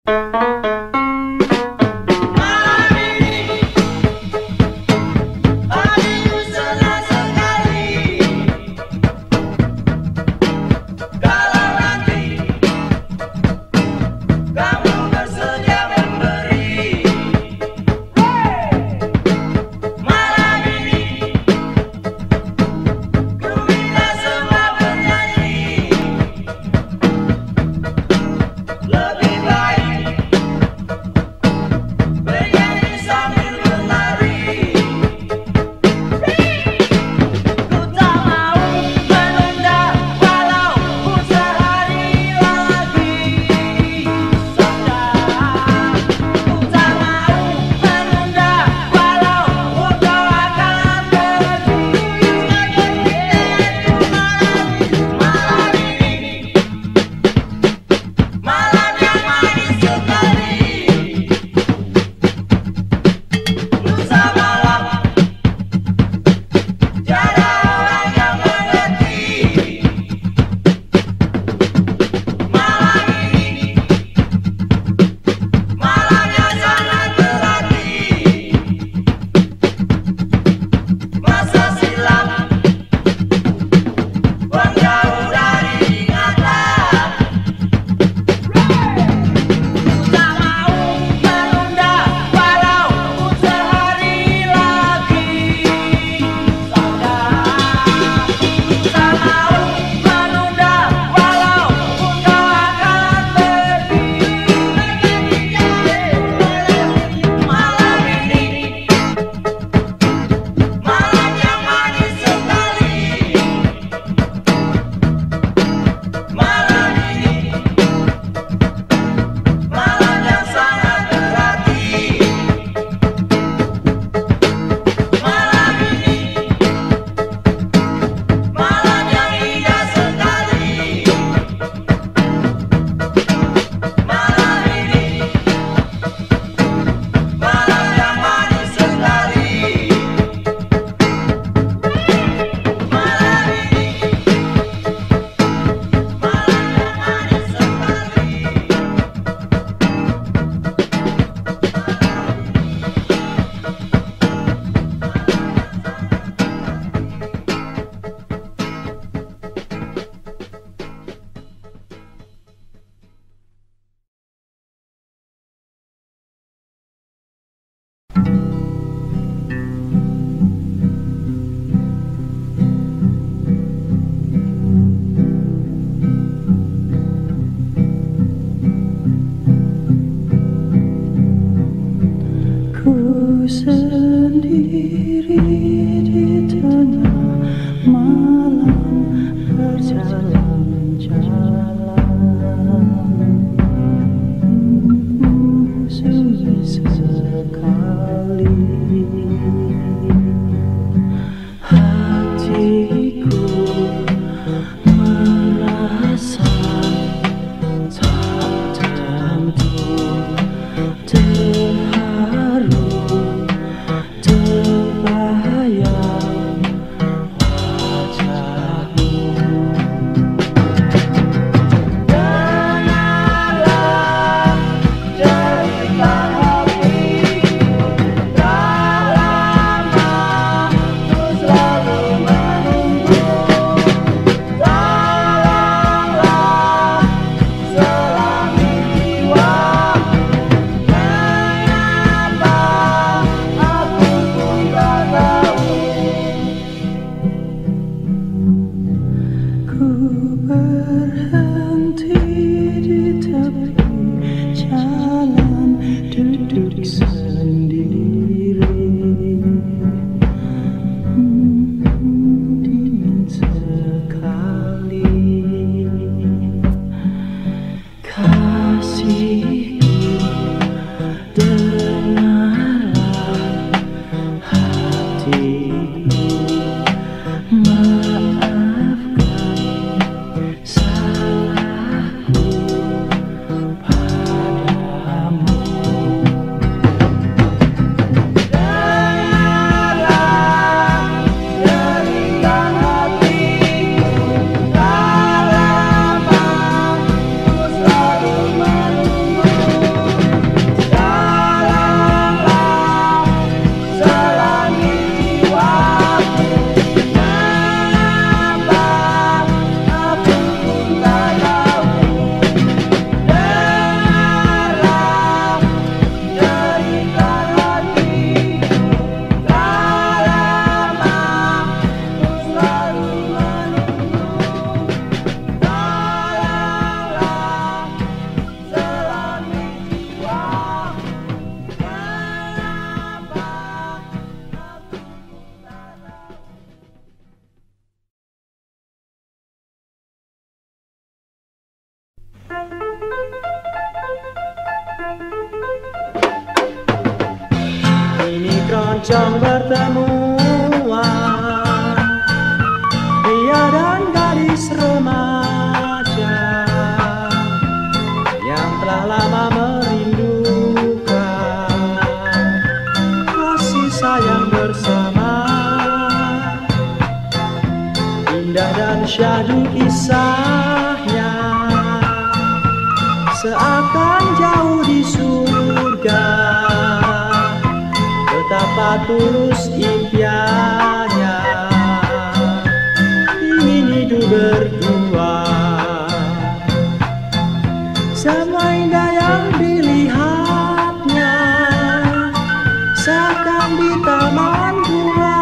Sendiri di tengah malam berjalan-jalan, sunyi sekali hatiku merasa tak tentu, terharu terbayang wajahmu. merancang pertemuan pria dan gadis remaja yang telah lama merindukan kasih sayang bersama. Indah dan syahdu kisahnya, seakan jauh di surga. Betapa tulus impiannya, ingin hidup berdua. Semua indah yang dilihatnya, seakan di taman bunga.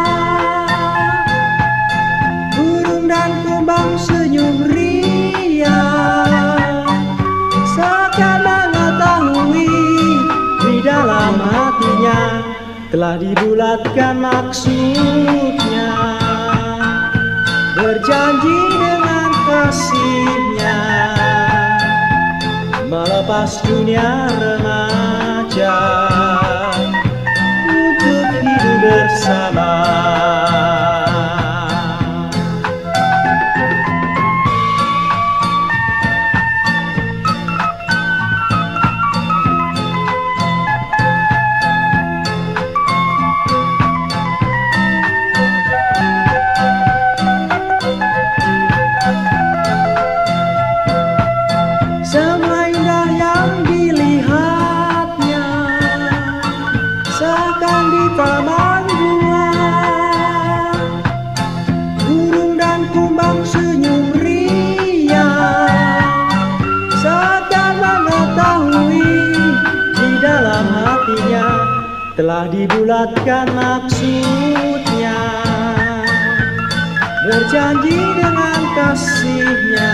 Burung dan kumbang senyum riang, seakan mengetahui di dalam hatinya telah dibulatkan maksudnya. Berjanji dengan kasihnya, melepas dunia remaja untuk hidup bersama. Semua indah yang dilihatnya, seakan di taman bunga. Burung dan kumbang senyum riang, seakan mengetahui di dalam hatinya telah dibulatkan maksudnya. Berjanji dengan kasihnya,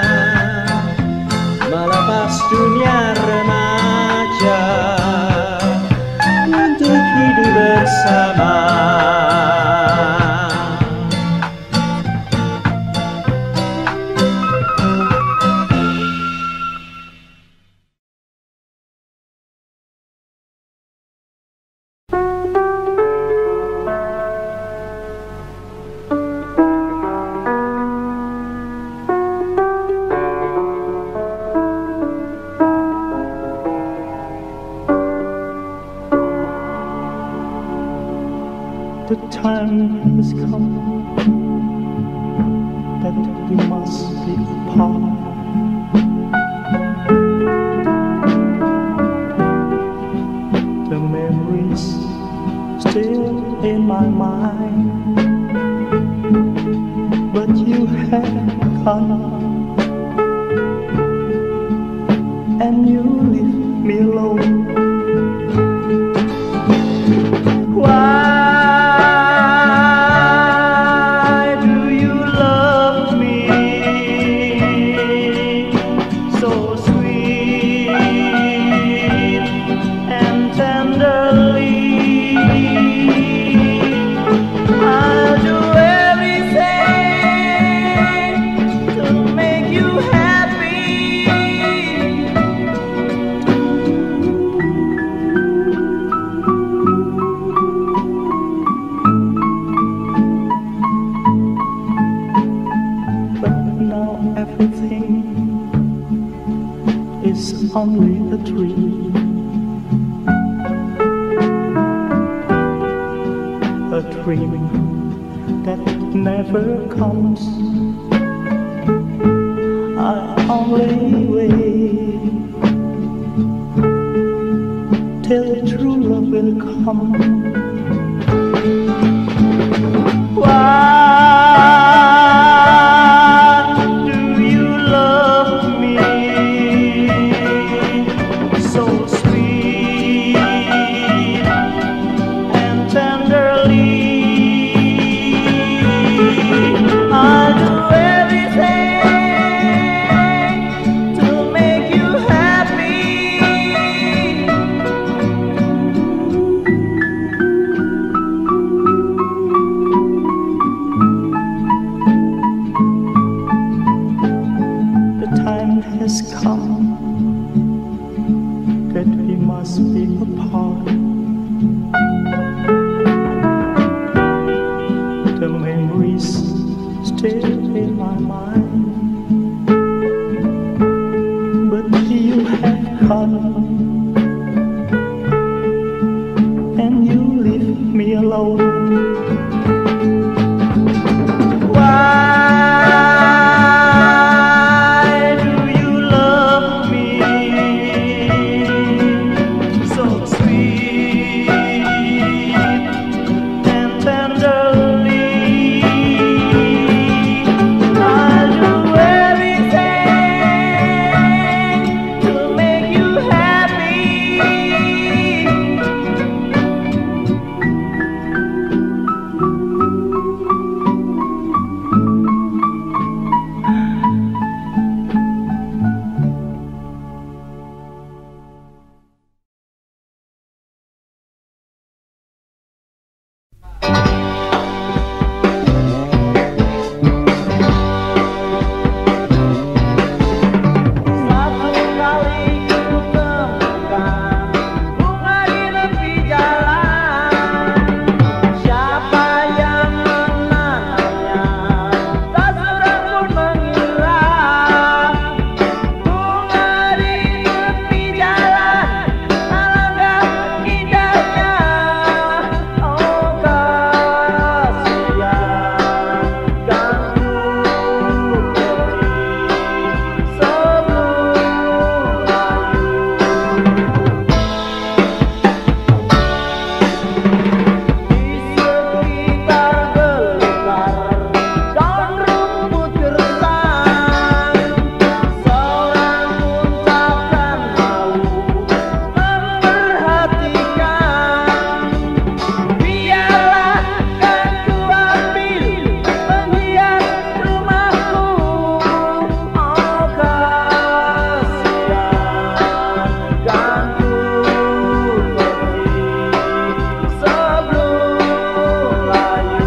melepas dunia remaja untuk hidup bersama. The time has come that we must be apart. The memories still in my mind, but you have gone and you leave me alone. Why? Only a dream, a dream that never comes. I only wait till true love will come. Why? Has come that we must be apart. fun, and you leave me alone. Why do you love me so sweet and tenderly? I'll do everything to make you happy. Satu kali ku temukan bunga di tepi jalan. Siapa yang menanamnya? Tak seorang pun mengira. Bunga di tepi jalan, alangkah indahnya. Oh kasihan, kan ku pergi sebelum layu. Di sekitar belukar daun rumput gersang, seorang pun takkan mau memperhatikan. Biarlah kan ku ambil penghias rumahku. Oh kasihan, kan ku pergi sebelum layu.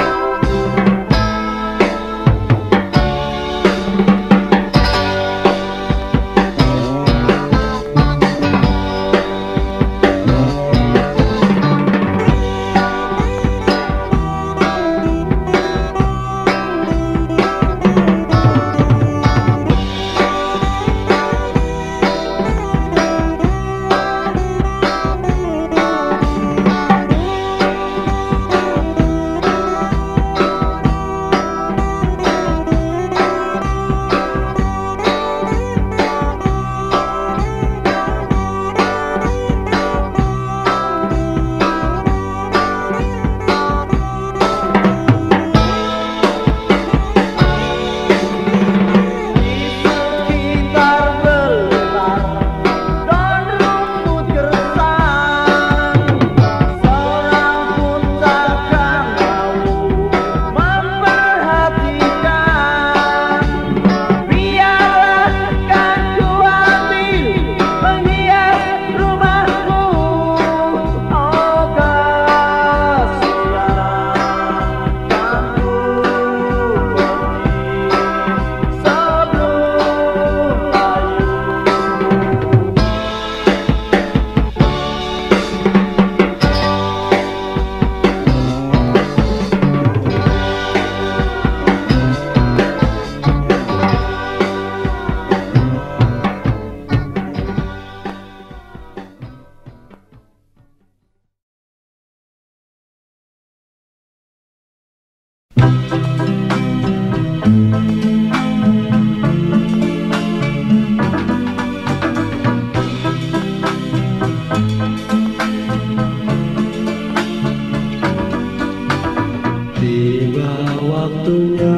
Tiba waktunya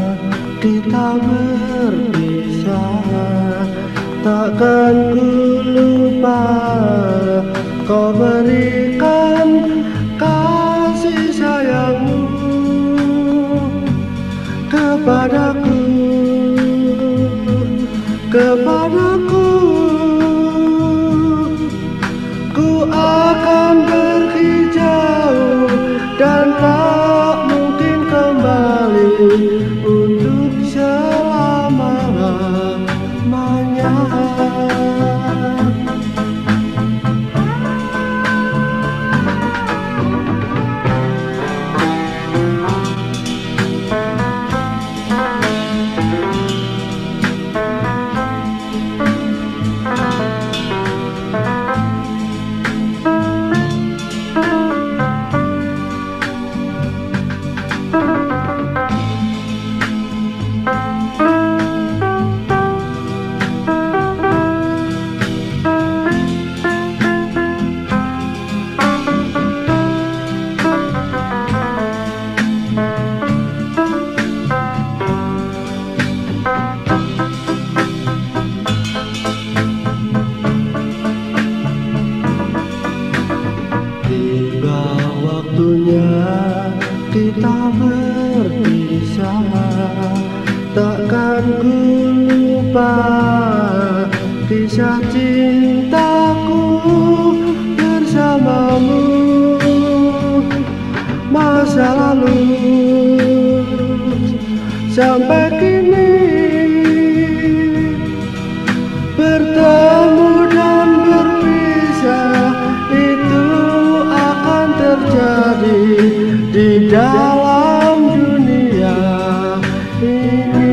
kita berpisah, takkan ku lupa kau berikan kasih sayangmu kepadaku, kepadaku. Ku akan pergi jauh dan tak mungkin kembali untuk selama-lamanya. kisah cintaku bersamamu, masa lalu sampai kini bertemu dan berpisah, itu akan terjadi di dalam dunia ini.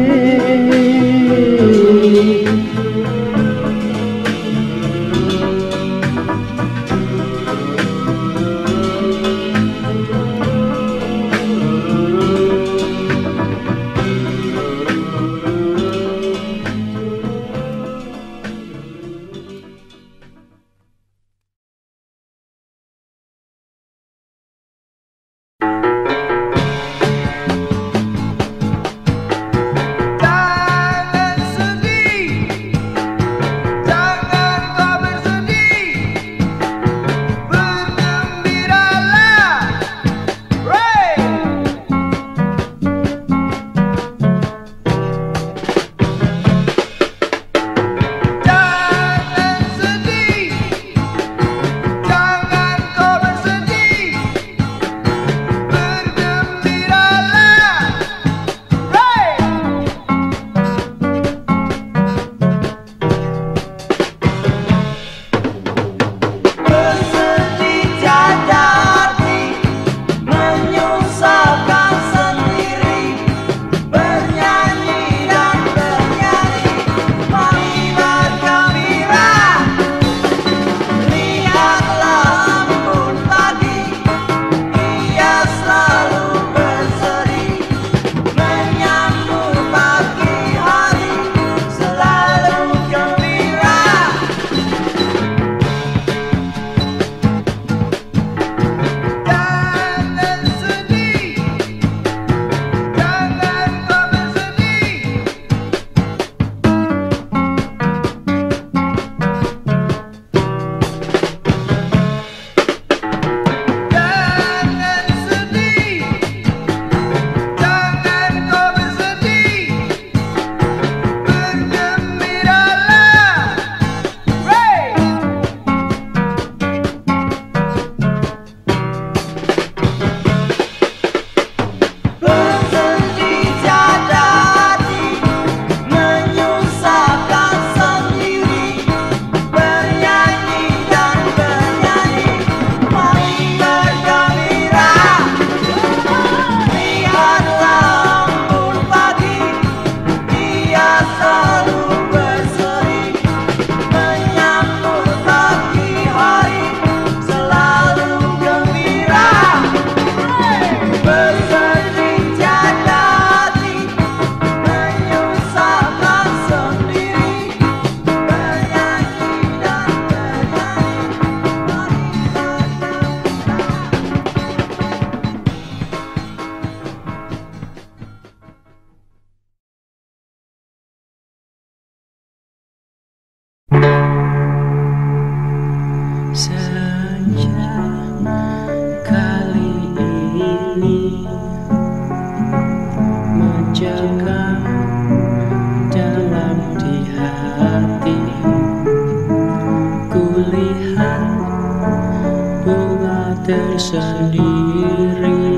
Tersendiri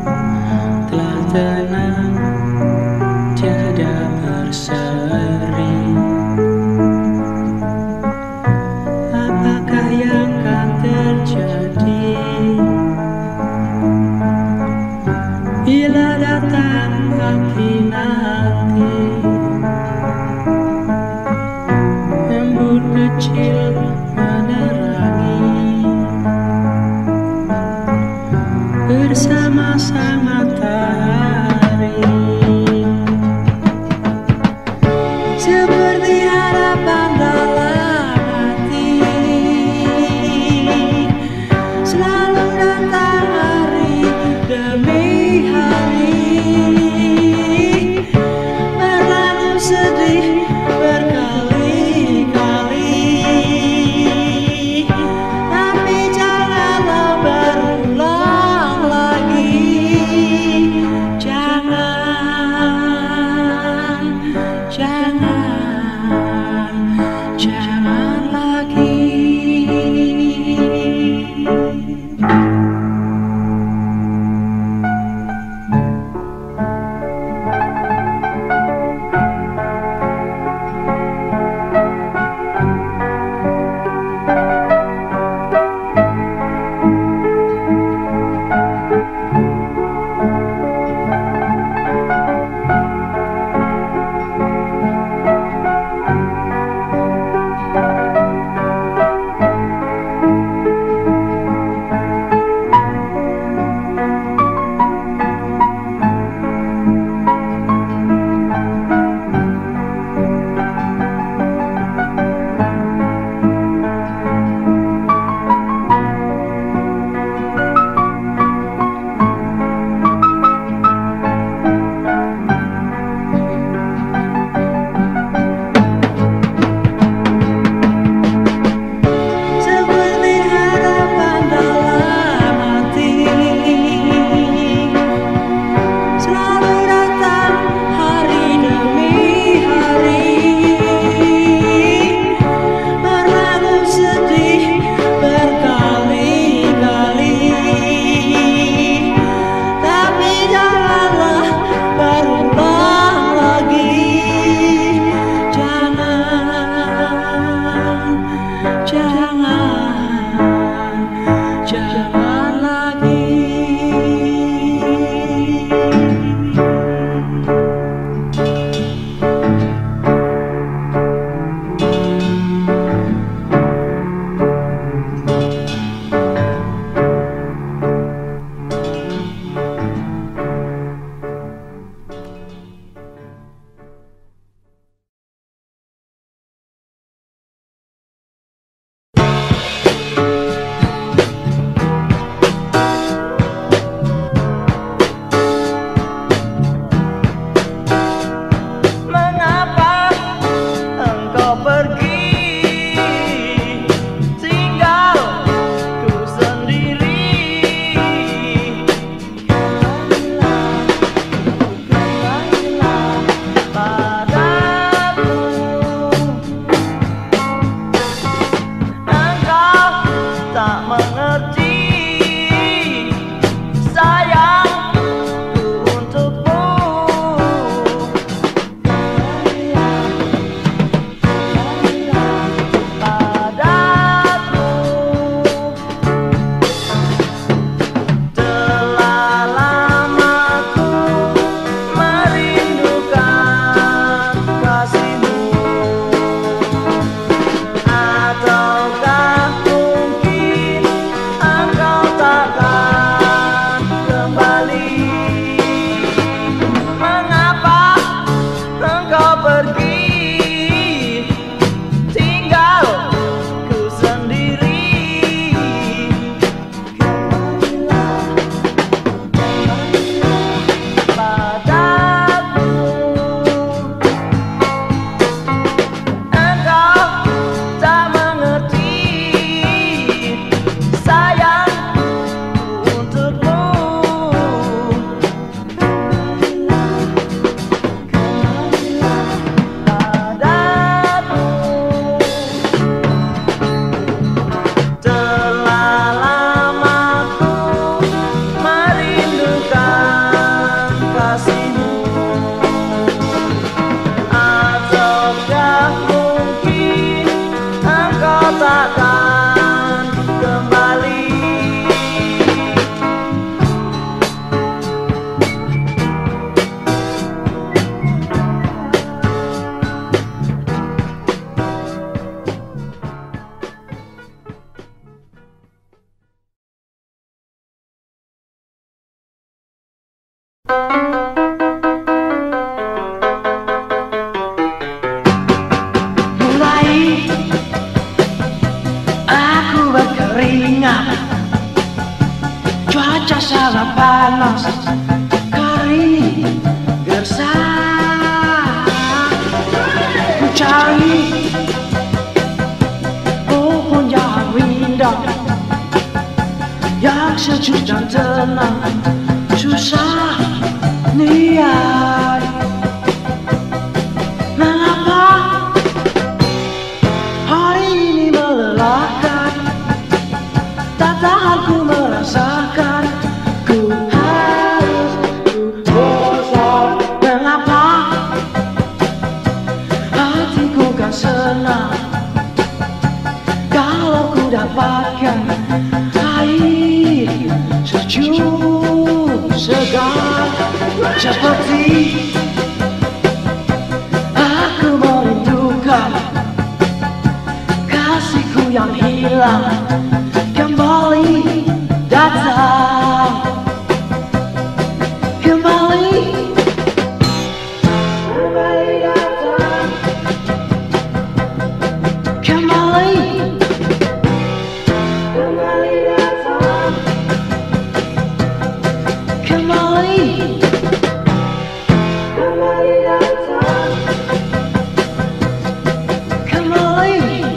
telah tenang, tiada berseri. Apakah yang akan terjadi bila datang pagi nanti? Embun kecil menerangi Cuaca sangat panas, kering, gersang. Ku cari pohon yang indah, yang sejuk dan tenang. Susah niat, mengapa hari ini melelahkan? Tak tahan ku merasakan, ku bosan. Mengapa hatiku kan senang kalau ku dapatkan air sejuk segar. Seperti aku merindukan kasihku yang hilang kembali datang, kembali datang, kembali datang, kembali datang, kembali.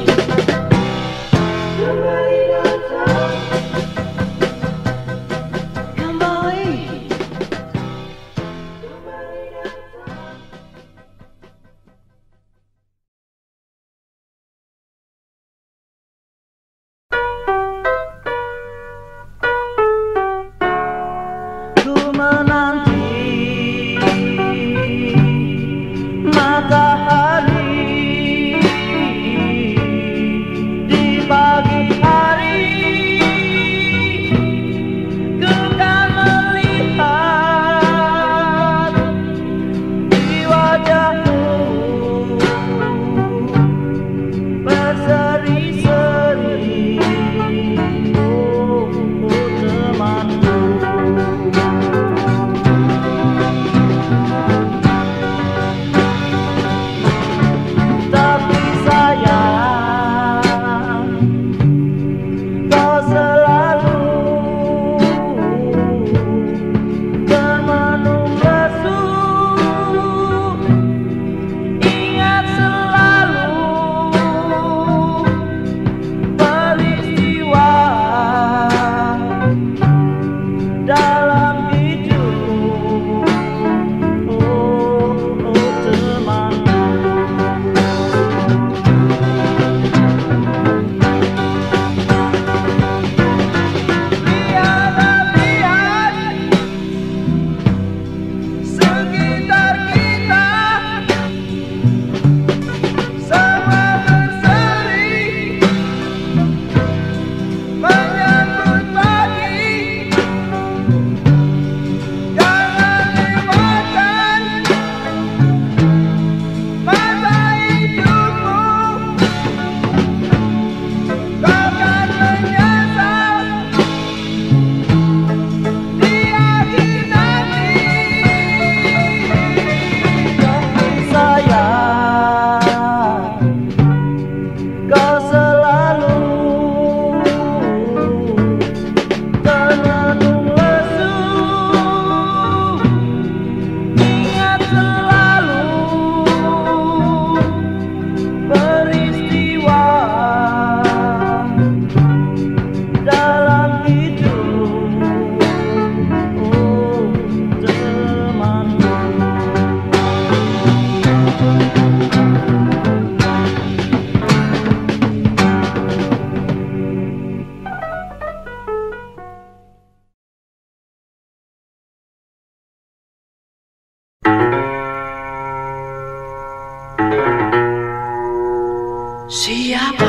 Siapa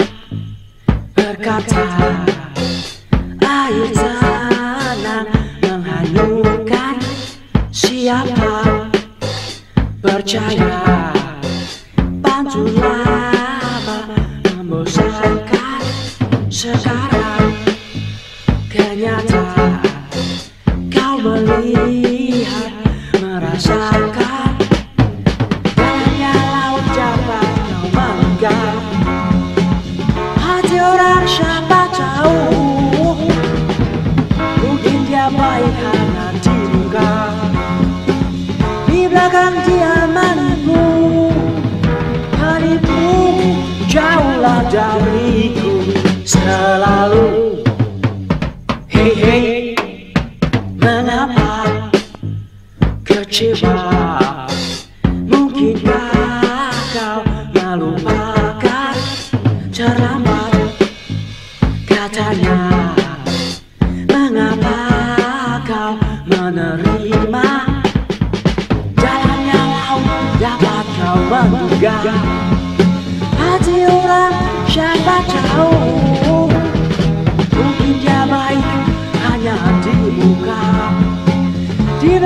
berkata air tenang menghanyutkan? Siapa percaya pantul lama membosankan? Sekarang kenyataan kau melihat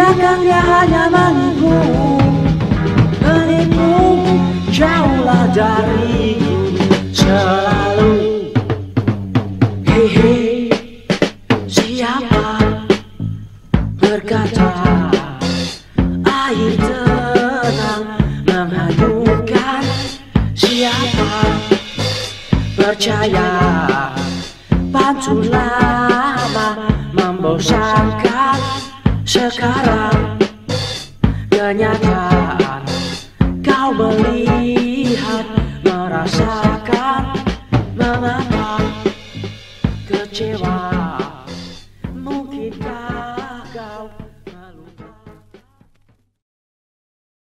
Biarkan dia hanya menipu, jauhlah dariku selalu. Hehe, siapa berkata air tenang menghanyutkan? Siapa percaya pantun lama membosankan? Sekarang kenyataan kau melihat, merasakan mengapa kecewa.